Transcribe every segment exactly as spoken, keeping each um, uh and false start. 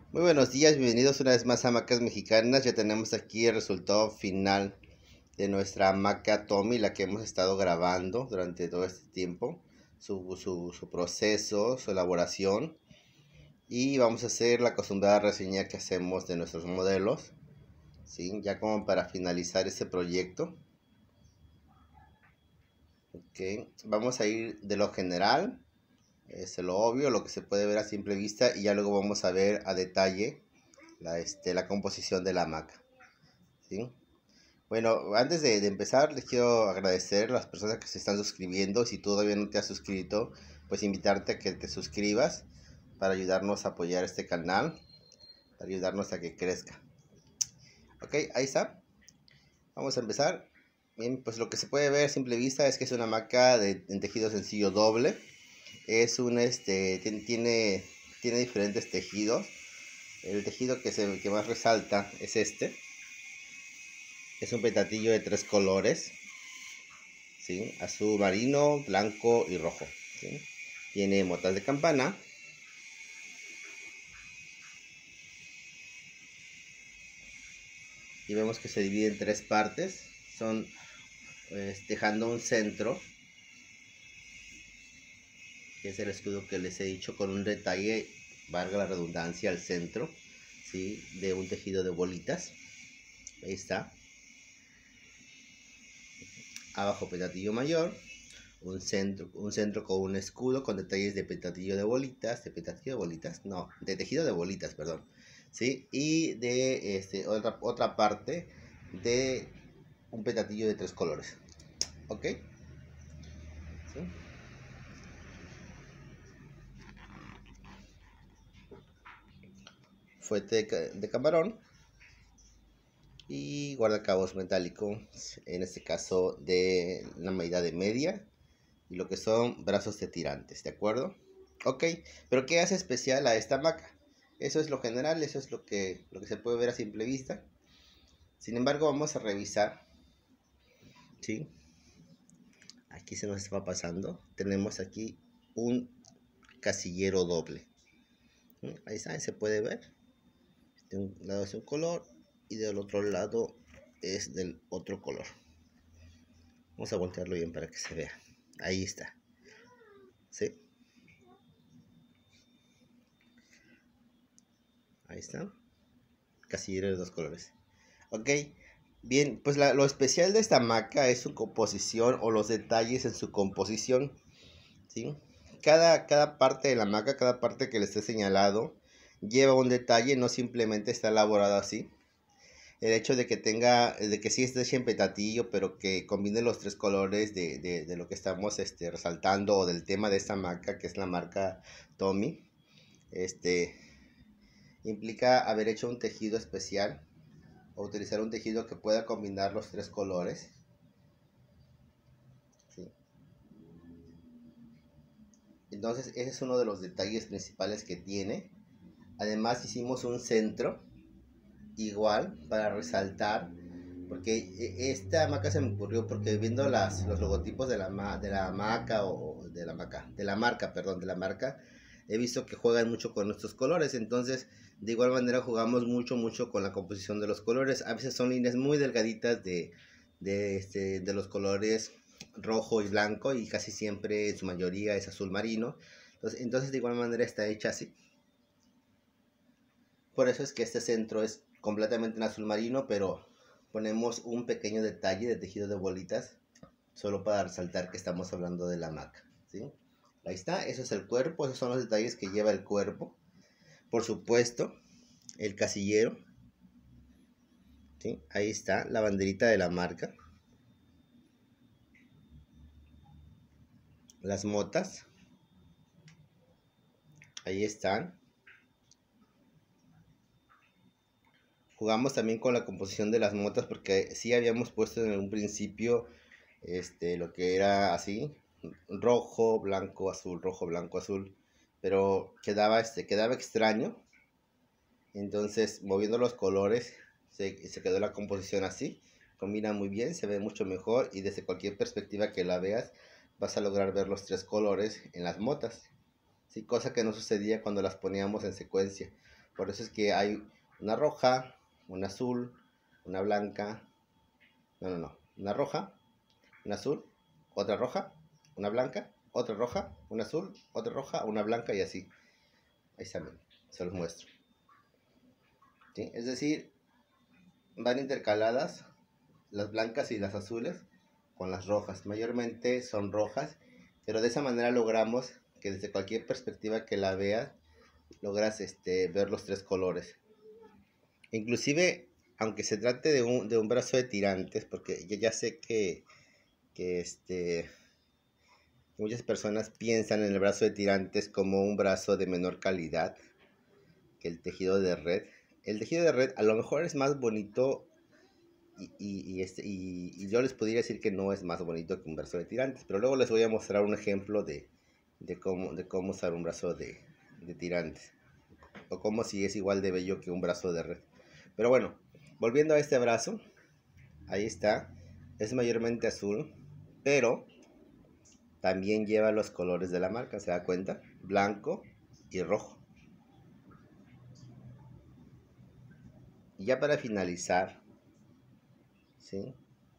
Muy buenos días, bienvenidos una vez más a Hamacas Mexicanas. Ya tenemos aquí el resultado final de nuestra hamaca Tommy, la que hemos estado grabando durante todo este tiempo, su, su, su proceso, su elaboración. Y vamos a hacer la acostumbrada reseña que hacemos de nuestros modelos, ¿sí? Ya como para finalizar este proyecto. Okay. Vamos a ir de lo general, es lo obvio, lo que se puede ver a simple vista, y ya luego vamos a ver a detalle la, este, la composición de la hamaca, ¿sí? Bueno, antes de, de empezar, les quiero agradecer a las personas que se están suscribiendo. Si todavía no te has suscrito, pues invitarte a que te suscribas para ayudarnos a apoyar este canal, para ayudarnos a que crezca. Ok, ahí está. Vamos a empezar. Bien, pues lo que se puede ver a simple vista es que es una hamaca de, en tejido sencillo doble. Es un, este, tiene, tiene diferentes tejidos. El tejido que, se, que más resalta es este. Es un petatillo de tres colores, ¿sí? Azul marino, blanco y rojo, ¿sí? Tiene motas de campana. Y vemos que se divide en tres partes. Son pues, dejando un centro, que es el escudo que les he dicho, con un detalle, valga la redundancia, al centro, ¿sí? De un tejido de bolitas. Ahí está. Abajo petatillo mayor. Un centro, un centro con un escudo con detalles de petatillo de bolitas, de petatillo de bolitas, no, de tejido de bolitas, perdón, ¿sí? Y de este, otra, otra parte de un petatillo de tres colores, ¿ok? ¿Sí? Fuete de, de camarón y guardacabos metálico, en este caso de la medida de media, y lo que son brazos de tirantes, ¿de acuerdo? Ok, pero ¿qué hace especial a esta hamaca? Eso es lo general, eso es lo que, lo que se puede ver a simple vista. Sin embargo, vamos a revisar, ¿sí? Aquí se nos está pasando. Tenemos aquí un casillero doble. ¿Sí? Ahí está, se puede ver. De un lado es un color y del otro lado es del otro color. Vamos a voltearlo bien para que se vea. Ahí está. ¿Sí? Ahí está. Casillero de dos colores. Ok. Bien, pues la, lo especial de esta hamaca es su composición o los detalles en su composición, ¿sí? Cada, cada parte de la hamaca, cada parte que le esté señalado, lleva un detalle, no simplemente está elaborado así. El hecho de que tenga, de que sí esté hecha en petatillo, pero que combine los tres colores de, de, de lo que estamos este, resaltando, o del tema de esta marca, que es la marca Tommy, este, implica haber hecho un tejido especial, o utilizar un tejido que pueda combinar los tres colores, ¿sí? Entonces ese es uno de los detalles principales que tiene. Además hicimos un centro igual para resaltar, porque esta hamaca se me ocurrió porque viendo las, los logotipos de la, de la hamaca, o de la hamaca, de la marca, perdón, de la marca, he visto que juegan mucho con nuestros colores. Entonces de igual manera jugamos mucho mucho con la composición de los colores. A veces son líneas muy delgaditas de, de, este, de los colores rojo y blanco, y casi siempre en su mayoría es azul marino. Entonces, entonces de igual manera está hecha así. Por eso es que este centro es completamente en azul marino, pero ponemos un pequeño detalle de tejido de bolitas, solo para resaltar que estamos hablando de la hamaca, ¿sí? Ahí está, eso es el cuerpo, esos son los detalles que lleva el cuerpo. Por supuesto, el casillero, ¿sí? Ahí está, la banderita de la marca. Las motas, ahí están. Jugamos también con la composición de las motas, porque sí habíamos puesto en un principio este, lo que era así, rojo, blanco, azul, rojo, blanco, azul, pero quedaba, este, quedaba extraño. Entonces, moviendo los colores, se, se quedó la composición así. Combina muy bien, se ve mucho mejor, y desde cualquier perspectiva que la veas vas a lograr ver los tres colores en las motas, ¿sí? Cosa que no sucedía cuando las poníamos en secuencia, Por eso es que hay una roja, una azul, una blanca, no, no, no, una roja, una azul, otra roja, una blanca, otra roja, una azul, otra roja, una blanca y así. Ahí está, se los muestro. ¿Sí? Es decir, van intercaladas las blancas y las azules con las rojas. Mayormente son rojas, pero de esa manera logramos que desde cualquier perspectiva que la veas, logras este, ver los tres colores. Inclusive, aunque se trate de un, de un brazo de tirantes, porque yo ya sé que, que este, muchas personas piensan en el brazo de tirantes como un brazo de menor calidad que el tejido de red. El tejido de red a lo mejor es más bonito y, y, y, este, y, y yo les podría decir que no es más bonito que un brazo de tirantes, pero luego les voy a mostrar un ejemplo de, de, cómo, de cómo usar un brazo de, de tirantes, o como si es igual de bello que un brazo de red. Pero bueno, volviendo a este brazo, ahí está, es mayormente azul, pero también lleva los colores de la marca, ¿se da cuenta? Blanco y rojo. Y ya para finalizar, ¿sí?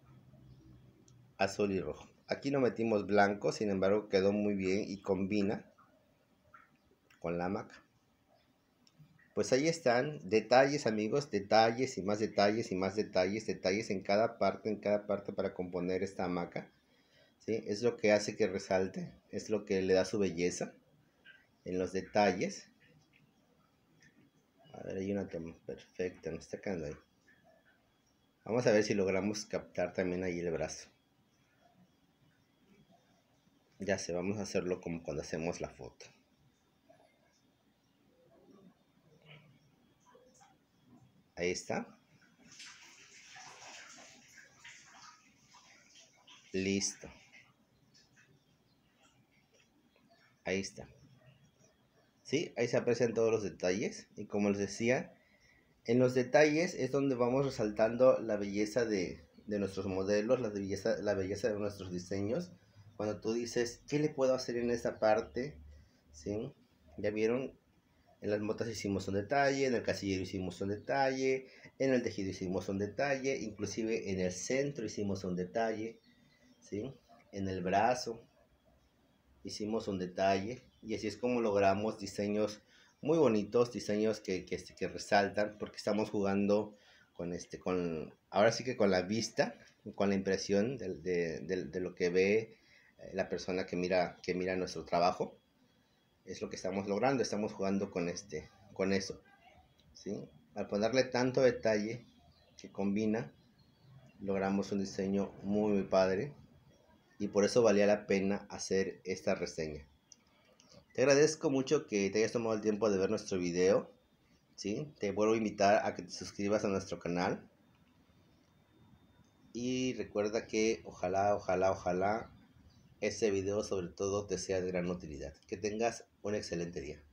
Azul y rojo. Aquí no metimos blanco, sin embargo quedó muy bien y combina con la hamaca. Pues ahí están, detalles amigos, detalles y más detalles y más detalles, detalles en cada parte, en cada parte para componer esta hamaca. ¿Sí? Es lo que hace que resalte, es lo que le da su belleza en los detalles. A ver, hay una toma perfecta, no está quedando ahí. Vamos a ver si logramos captar también ahí el brazo. Ya sé, vamos a hacerlo como cuando hacemos la foto. Ahí está. Listo. Ahí está. ¿Sí? Ahí se aprecian todos los detalles. Y como les decía, en los detalles es donde vamos resaltando la belleza de, de nuestros modelos, la belleza, la belleza de nuestros diseños. Cuando tú dices, ¿qué le puedo hacer en esta parte? ¿Sí? ¿Ya vieron? En las motas hicimos un detalle, en el casillero hicimos un detalle, en el tejido hicimos un detalle, inclusive en el centro hicimos un detalle, ¿sí? En el brazo hicimos un detalle y así es como logramos diseños muy bonitos, diseños que, que, que resaltan porque estamos jugando con este, con, ahora sí que con la vista, con la impresión de, de, de, de lo que ve la persona que mira, que mira nuestro trabajo. Es lo que estamos logrando, estamos jugando con este, con eso, ¿sí? Al ponerle tanto detalle que combina, logramos un diseño muy, muy padre y por eso valía la pena hacer esta reseña. Te agradezco mucho que te hayas tomado el tiempo de ver nuestro video, ¿sí? Te vuelvo a invitar a que te suscribas a nuestro canal y recuerda que ojalá, ojalá, ojalá este video sobre todo te sea de gran utilidad. Que tengas un excelente día.